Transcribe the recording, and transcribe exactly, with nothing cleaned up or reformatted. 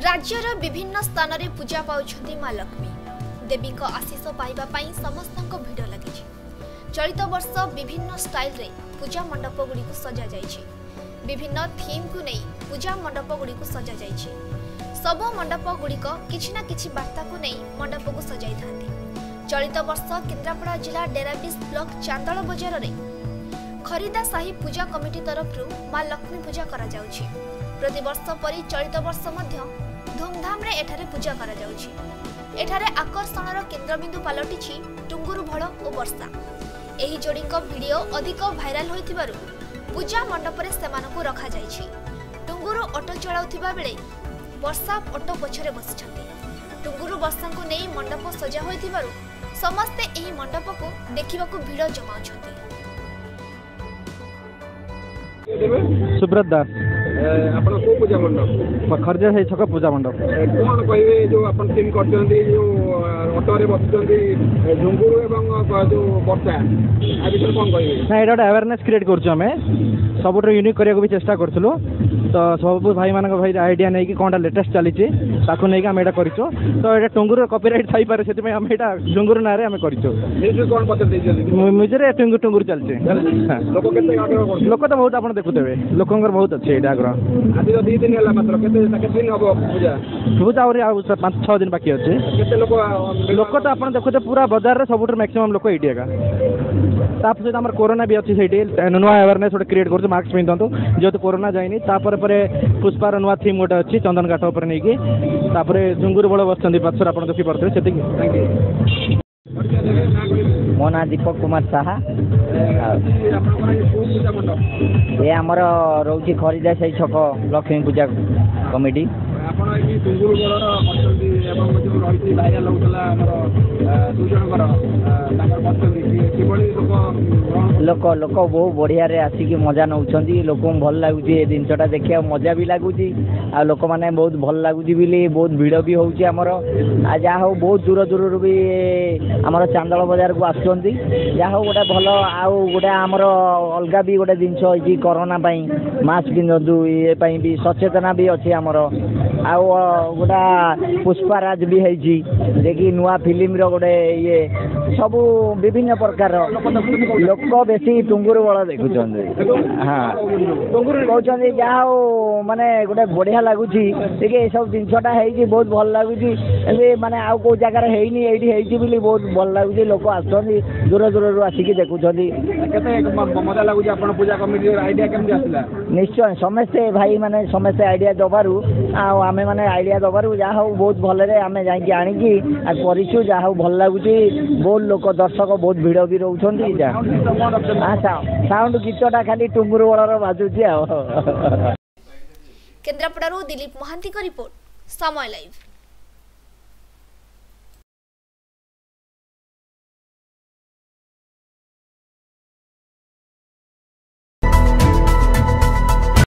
राज्यर विभिन्न स्थान में पूजा पाउछंती मां लक्ष्मी देवी को आशीष पाइबा पई समस्त भिड़ लगी। चलित वर्ष विभिन्न स्टाइल रे पूजा मंडप गुड़ी को सजा जाइछि। विभिन्न थीम को नहीं पूजा मंडप गुड़ी को सजा जाइछि। सब मंडप गुड़िक किछि ना किछि वार्ता को नहीं मंडप को सजाई थांती। चलित वर्ष केन्द्रापड़ा जिला डेराबिस ब्लॉक चांदल बजार रे खरीदा साही पूजा कमिटी तरफ मां लक्ष्मी पूजा करा जाउछि। प्रति वर्ष परि चलित वर्ष मध्य धूमधाम रे एठारे पूजा करा जाउछि। एठारे आकर्षणर केन्द्रबिंदु पलटिछि टुंगुरु भळ ओ वर्षा। एही जोड़ीक वीडियो अधिक भाइराल होइथिबारु पूजा मंडप रे सेमानकु रखा जाइछि। टुंगुरु ऑटो चलाउथिबा बेले वर्षा ऑटो पछरे बसिछन्ति। टुंगुरु वर्षांकु नै मंडप सजा होइथिबारु समस्ते एही मंडपकु देखिबाकु भिड़ जमाउछन्ति। सुब्रत दास आपण को पूजा मंडप खर्जा से छक पूजा मंडप कोन कहबे जो आपण टीम करछन्ती जो ऑटो रे बसछन्ती झुंगुरु एवं जो वर्षा आ विषय कोन कहबे ना एटा अवेयरनेस क्रिएट करछु हमें सबुठ यूनिक करिया भी चेष्टा करथुलो। तो सब भाई मान भाई आइडिया नहीं कि कौनटा लेटेस्ट चली ताकू नहीं आम एटा करिचो। तो एटा टुंगुरु कॉपीराइट थाई पारे सेति में हम एटा टुंगुरु नारे हम करिचो। म्यूजिक कोन पसंद देछे म्यूजिक टुंगुरु टुंगुरु चलचे लोक केते आग्रह करछ लोक तो बहुत आपण देखुतेबे लोकंगर बहुत अच्छे एटा आग्रह। आज तो दो दिन हला मात्र केते केते दिन हबो पूजा पूजा और पांच छह दिन बाकी अच्छे। केते लोक लोक तो आपण देखुते पूरा बाजार रे सबुठ मैक्सिमम लोक एटी एका ताप सहित आम कोरोना भी अच्छी से नुआ अवेयरनेस गोटे क्रिएट कर मास्क पिंधु जेहतु कोरोना जाइनी तापर पुष्पार नुआ थीम गोटे अच्छी चंदन काठ उपर नहीं कि झुंगुरु बड़ बस पछर आप देखी पारे से। मो ना दीपक कुमार साहा ये आमर रोची खरीदा से छक लक्ष्मी पूजा कमिटी लोक लोक बहुत बढ़िया रे आसिक मजा नौ लोक भल लगुच जिनटा देखा मजा भी लगुच आ लोक मैंने बहुत भल लगुच बहुत भिड़ भी होउची आमर आ जा हो बहुत दूर दूर भी आमर चांदल बाजार को आसुँच जहा हो गोटे भल आउ गोटे आमर अलग भी गोटे जिनस होती कोरोना मास्क पिंधु ये भी सचेतना भी अच्छी आमर आउ गोटा पुष्पाराज भी है कि नुआ फिल्म गोटे ये सबू विभिन्न प्रकार लोक बेसी टुंगुरु बड़ देखुं। हाँ कहते जहा माने गोटे बढ़िया लगुच सब जिनसटा है बहुत भल लगुच माने आउ को जगार हैनी ये बहुत भल लगुच लोक आस दूर दूर आसिक देखुं। मजा लगुच पूजा कमिटी आइडिया केमती आसला निश्चय समस्ते भाई माने समस्ते आइडिया दबारू आमे माने आइडिया दबारू जहा बहुत भलरे आमे जाइए आणिकी करूँ जहा भल लगुच बहुत लोक दर्शक बहुत भिड़ भी रोचंती साउंड गीतटा खाली टुंगुरु बड़र बाजुची। केन्द्रापड़ारू दिलीप महांती का रिपोर्ट समय लाइव।